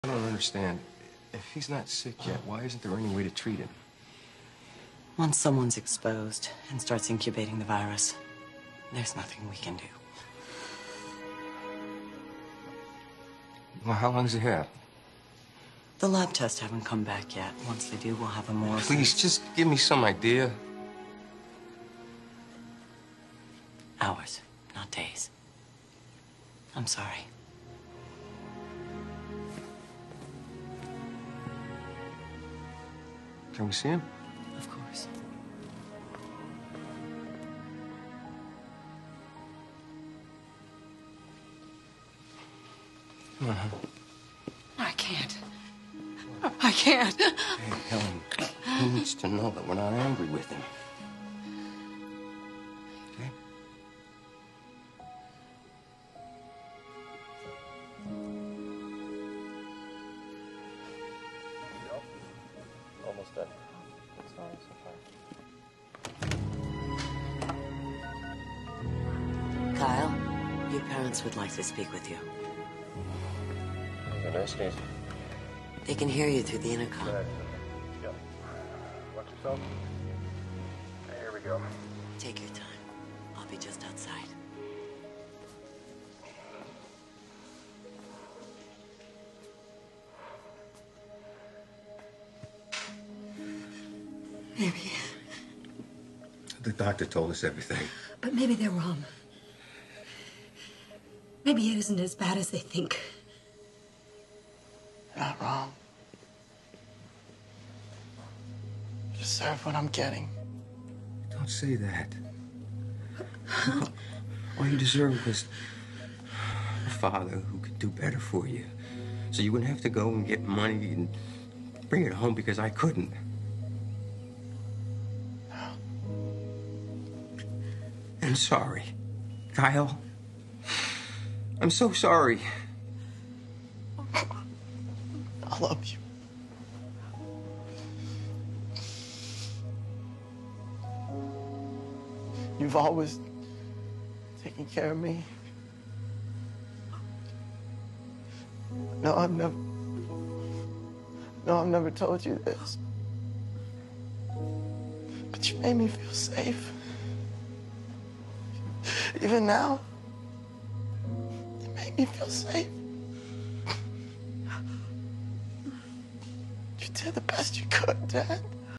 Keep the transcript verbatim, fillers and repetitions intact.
I don't understand. If he's not sick yet, why isn't there any way to treat him? Once someone's exposed and starts incubating the virus, there's nothing we can do. Well, how long does he have? The lab tests haven't come back yet. Once they do, we'll have a more... Please, just give me some idea. Hours, not days. I'm sorry. Can we see him? Of course. Come on, huh? I can't. I can't. Hey, Helen, he needs to know that we're not angry with him. Okay? Almost done. It's fine, it's fine. Kyle, your parents would like to speak with you. Have a nice day. They can hear you through the intercom. Yep. Watch yourself. Okay, here we go. Take your time. I'll be just outside. Maybe. The doctor told us everything. But maybe they're wrong. Maybe it isn't as bad as they think. You're not wrong. I deserve what I'm getting. Don't say that. All you deserve was a father who could do better for you. So you wouldn't have to go and get money and bring it home because I couldn't. I'm sorry, Kyle. I'm so sorry. I love you. You've always taken care of me. No, I've never... No, I've never told you this. But you made me feel safe. Even now, you make me feel safe. You did the best you could, Dad.